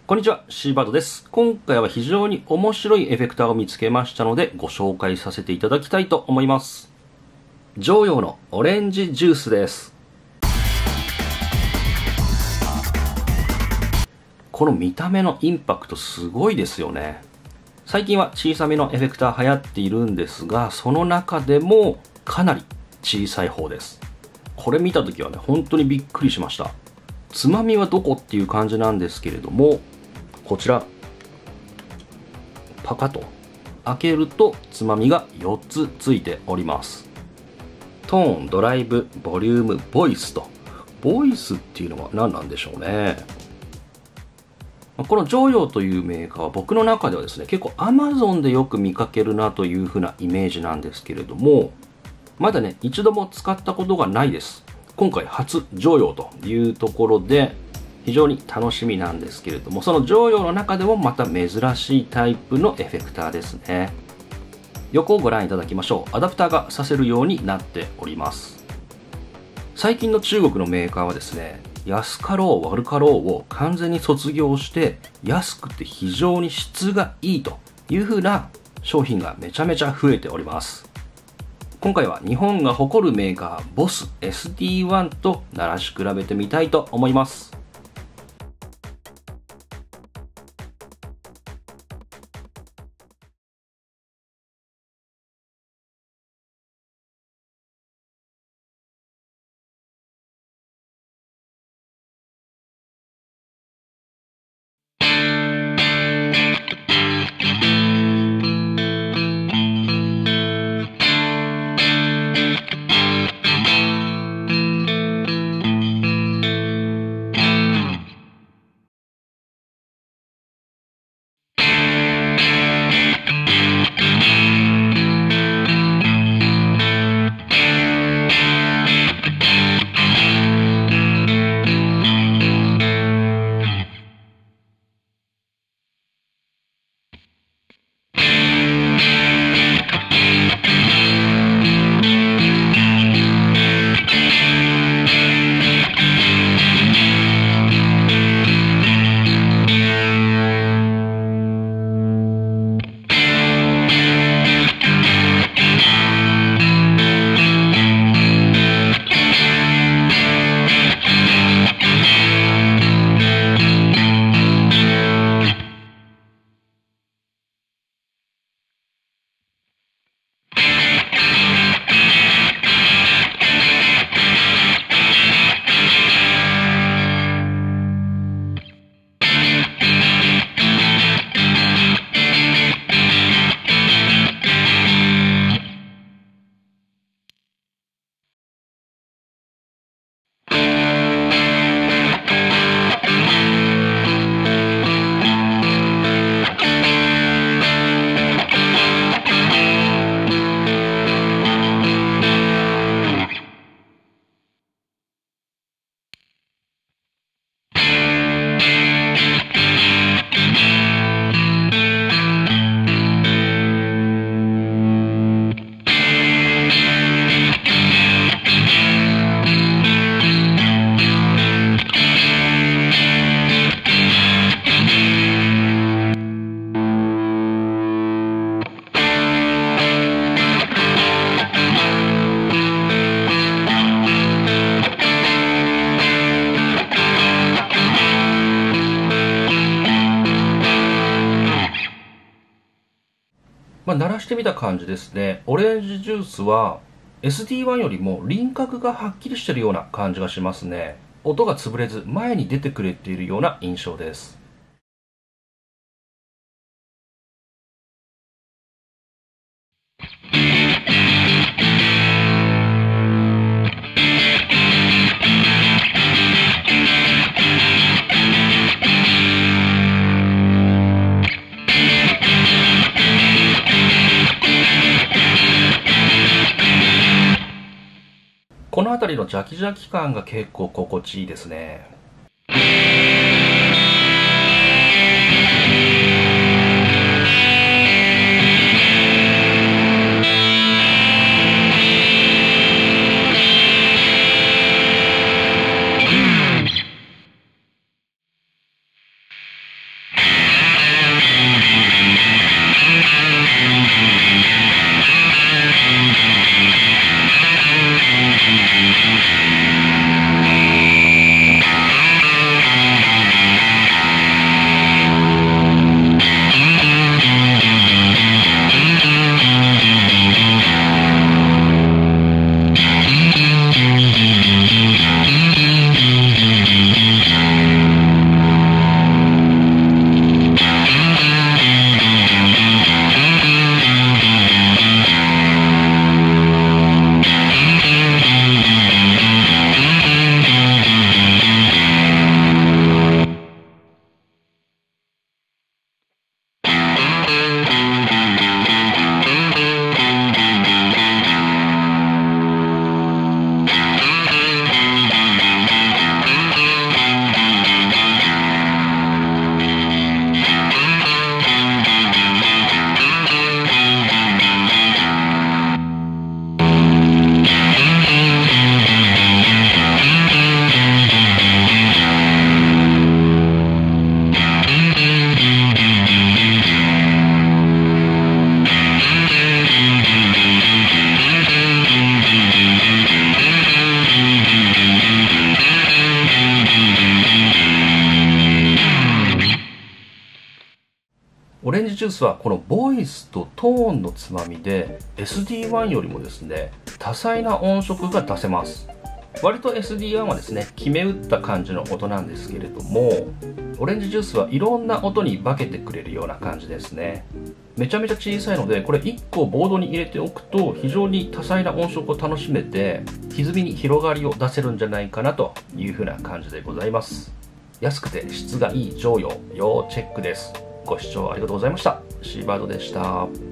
こんにちは、シーバードです。今回は非常に面白いエフェクターを見つけましたのでご紹介させていただきたいと思います。ジョーヨーのオレンジジュースです。この見た目のインパクトすごいですよね。最近は小さめのエフェクター流行っているんですが、その中でもかなり小さい方です。これ見た時はね、本当にびっくりしました。つまみはどこっていう感じなんですけれども、こちらパカッと開けるとつまみが4つついております。トーン、ドライブ、ボリューム、ボイスと。ボイスっていうのは何なんでしょうね。このジョーヨーというメーカーは僕の中ではですね、結構 Amazon でよく見かけるなというふうなイメージなんですけれども、まだね一度も使ったことがないです。今回初ジョーヨーというところで非常に楽しみなんですけれども、そのジョーヨーの中でもまた珍しいタイプのエフェクターですね。横をご覧いただきましょう。アダプターがさせるようになっております。最近の中国のメーカーはですね、安かろう悪かろうを完全に卒業して、安くて非常に質がいいという風な商品がめちゃめちゃ増えております。今回は日本が誇るメーカー BOSS SD1 と鳴らし比べてみたいと思います。鳴らしてみた感じですね。オレンジジュースは SD1 よりも輪郭がはっきりしているような感じがしますね。音が潰れず前に出てくれているような印象です。この辺りのジャキジャキ感が結構心地いいですね。 オレンジジュースはこのボイスとトーンのつまみで SD1 よりもですね、多彩な音色が出せます。割と SD1 はですね、決め打った感じの音なんですけれども、オレンジジュースはいろんな音に化けてくれるような感じですね。めちゃめちゃ小さいので、これ1個ボードに入れておくと非常に多彩な音色を楽しめて、歪みに広がりを出せるんじゃないかなという風な感じでございます。安くて質がいい常用、要チェックです。ご視聴ありがとうございました。シーバードでした。